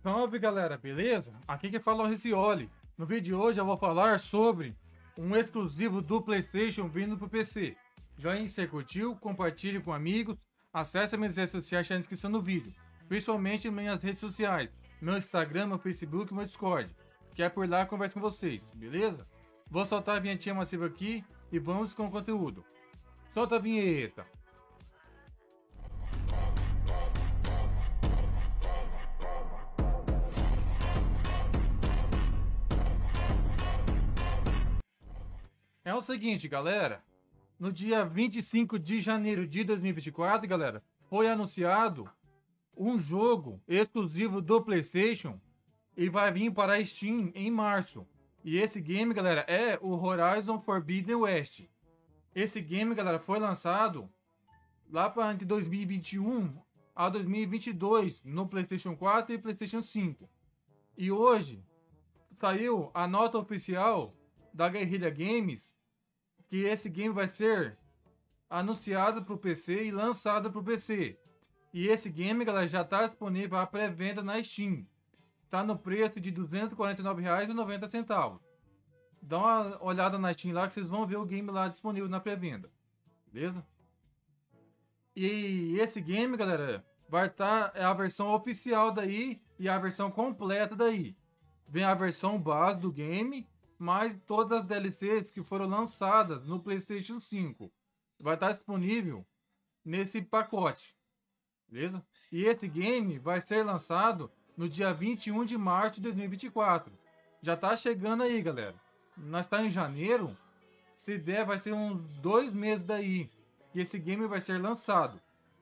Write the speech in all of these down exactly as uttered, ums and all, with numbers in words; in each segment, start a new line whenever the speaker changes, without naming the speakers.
Salve galera, beleza? Aqui que fala é o Ricioli. No vídeo de hoje eu vou falar sobre um exclusivo do PlayStation vindo pro P C. Joinha se curtiu, compartilhe com amigos, acesse minhas redes sociais, tá na descrição do vídeo. Principalmente minhas redes sociais, meu Instagram, meu Facebook e meu Discord. Que é por lá que eu converso com vocês, beleza? Vou soltar a vinhetinha massiva aqui e vamos com o conteúdo. Solta a vinheta! É o seguinte, galera. No dia vinte e cinco de janeiro de dois mil e vinte e quatro, galera, foi anunciado um jogo exclusivo do PlayStation e vai vir para a Steam em março. E esse game, galera, é o Horizon Forbidden West. Esse game, galera, foi lançado lá para entre dois mil e vinte e um a dois mil e vinte e dois no PlayStation quatro e PlayStation cinco. E hoje saiu a nota oficial da Guerrilla Games que esse game vai ser anunciado para o P C e lançado para o P C. E esse game, galera, já está disponível à pré-venda na Steam. Tá no preço de duzentos e quarenta e nove reais e noventa centavos. Dá uma olhada na Steam lá que vocês vão ver o game lá disponível na pré-venda. Beleza? E esse game, galera, vai estar tá, é a versão oficial daí e a versão completa daí. Vem a versão base do game, mais todas as D L Cs que foram lançadas no PlayStation cinco. Vai estar disponível nesse pacote. Beleza? E esse game vai ser lançado no dia vinte e um de março de dois mil e vinte e quatro. Já tá chegando aí, galera. Nós está em janeiro. Se der, vai ser uns dois meses daí que esse game vai ser lançado.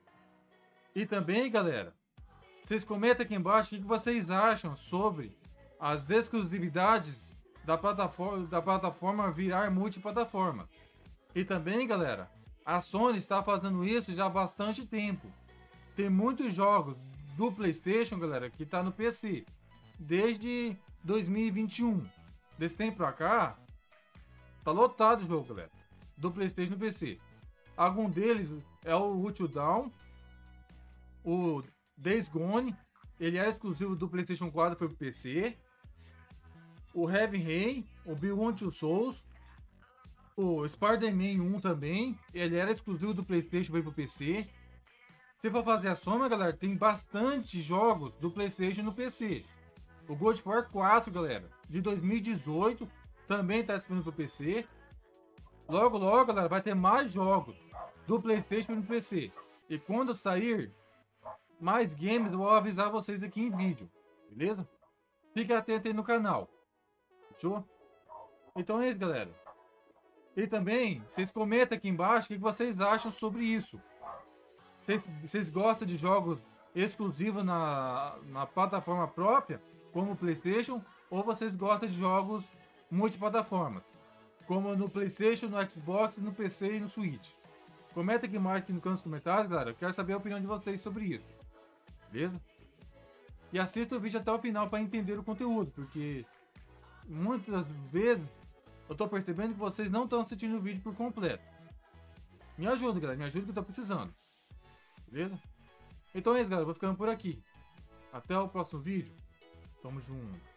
E também, galera, vocês comentem aqui embaixo o que vocês acham sobre as exclusividades da plataforma, da plataforma virar multiplataforma. E também, galera, a Sony está fazendo isso já há bastante tempo. Tem muitos jogos do PlayStation, galera, que tá no P C desde dois mil e vinte e um. Desse tempo pra cá, tá lotado o jogo, galera, do PlayStation no P C. Algum deles é o Until Dawn, o Days Gone, ele era exclusivo do PlayStation quatro, foi pro P C. O Heavy Rain, o Beyond Two Souls, o Spider-Man um também, ele era exclusivo do PlayStation, veio pro P C. Se for fazer a soma, galera, tem bastante jogos do PlayStation no P C. O God of War quatro, galera, de dois mil e dezoito, também está disponível pro P C. Logo, logo, galera, vai ter mais jogos do PlayStation no P C. E quando sair mais games, eu vou avisar vocês aqui em vídeo, beleza? Fique atento aí no canal. Fechou? Então é isso, galera. E também, vocês comentem aqui embaixo o que vocês acham sobre isso. Vocês, vocês gostam de jogos exclusivos na, na plataforma própria, como o PlayStation, ou vocês gostam de jogos multiplataformas, como no PlayStation, no Xbox, no P C e no Switch? Comenta aqui embaixo aqui no canto dos comentários, galera. Eu quero saber a opinião de vocês sobre isso. Beleza? E assista o vídeo até o final para entender o conteúdo, porque muitas vezes eu tô percebendo que vocês não estão assistindo o vídeo por completo. Me ajuda, galera, me ajuda que eu tô precisando. Beleza? Então é isso, galera, eu vou ficando por aqui. Até o próximo vídeo. Tamo junto.